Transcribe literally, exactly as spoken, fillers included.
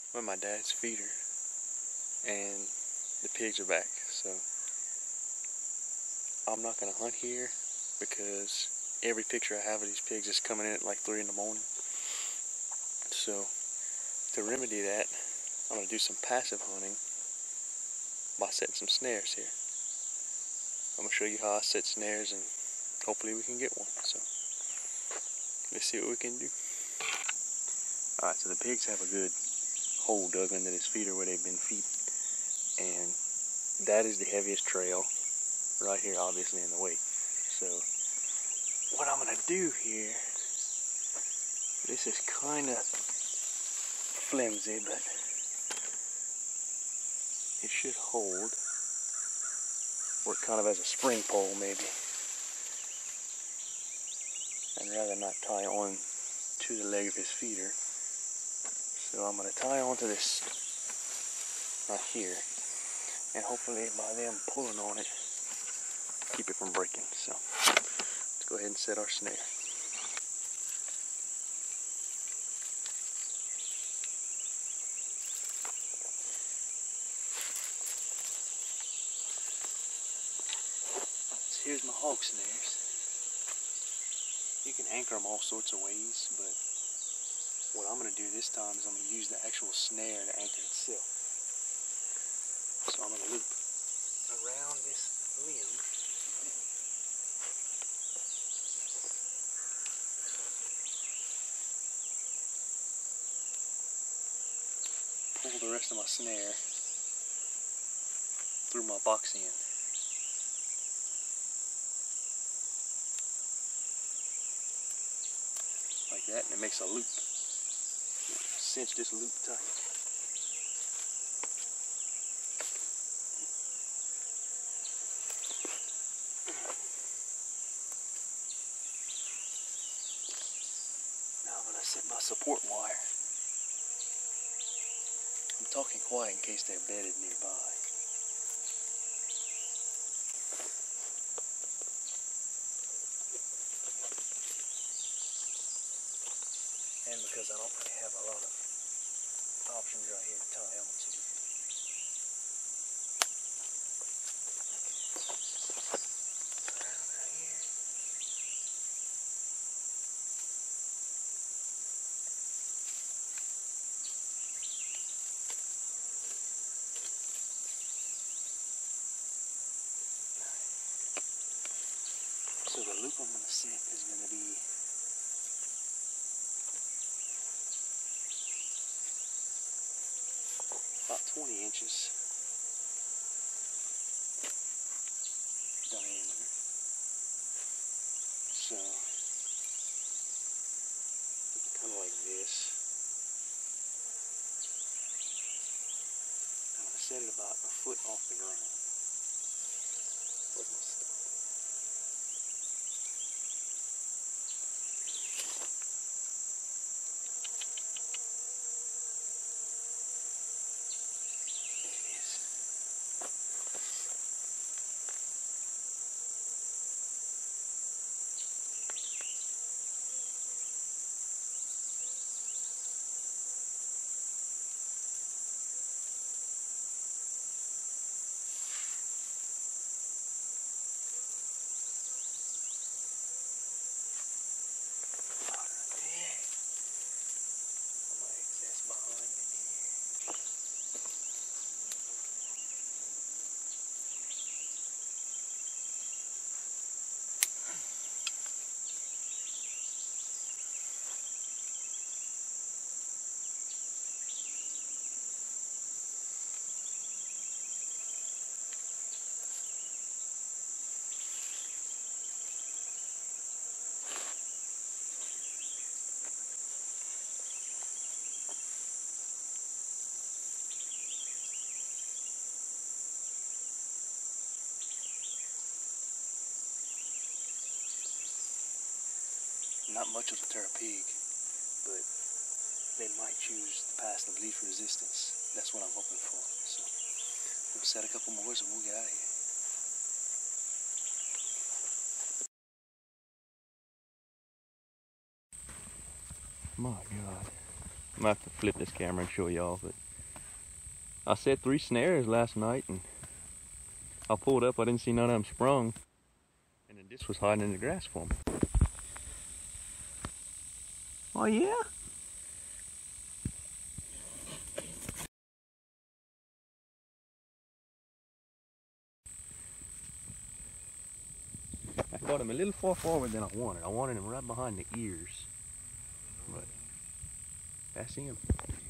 I'm at my dad's feeder, and the pigs are back. So I'm not gonna hunt here because every picture I have of these pigs is coming in at like three in the morning. So to remedy that, I'm gonna do some passive hunting by setting some snares here. I'm gonna show you how I set snares, and hopefully we can get one. So let's see what we can do. Alright, so the pigs have a good hole dug under this feeder where they've been feeding, and that is the heaviest trail right here, obviously in the way. So what I'm gonna do here, this is kind of flimsy, but it should hold. Work kind of as a spring pole maybe. I'd rather not tie on to the leg of his feeder. So I'm going to tie onto this right here, and hopefully by them pulling on it, keep it from breaking. So let's go ahead and set our snare. So here's my hog snares. You can anchor them all sorts of ways, but what I'm going to do this time is I'm going to use the actual snare to anchor itself. So I'm going to loop around this limb. Pull the rest of my snare through my box end. Like that, and it makes a loop. Cinch this loop tight. Now I'm going to set my support wire. I'm talking quiet in case they're bedded nearby. And because I don't really have a lot of options right here to tie on to. Around right here. So the loop I'm going to set is going to be about twenty inches diameter. So kind of like this. I'm going to set it about a foot off the ground. Where's my stop? Not much will deter a pig, but they might choose the path of least resistance. That's what I'm hoping for. So we'll set a couple more and we'll get out of here. My God, I might have to flip this camera and show y'all, but I set three snares last night and I pulled up, I didn't see none of them sprung. And then this was hiding in the grass for me. Oh yeah? I caught him a little far forward than I wanted. I wanted him right behind the ears. But that's him.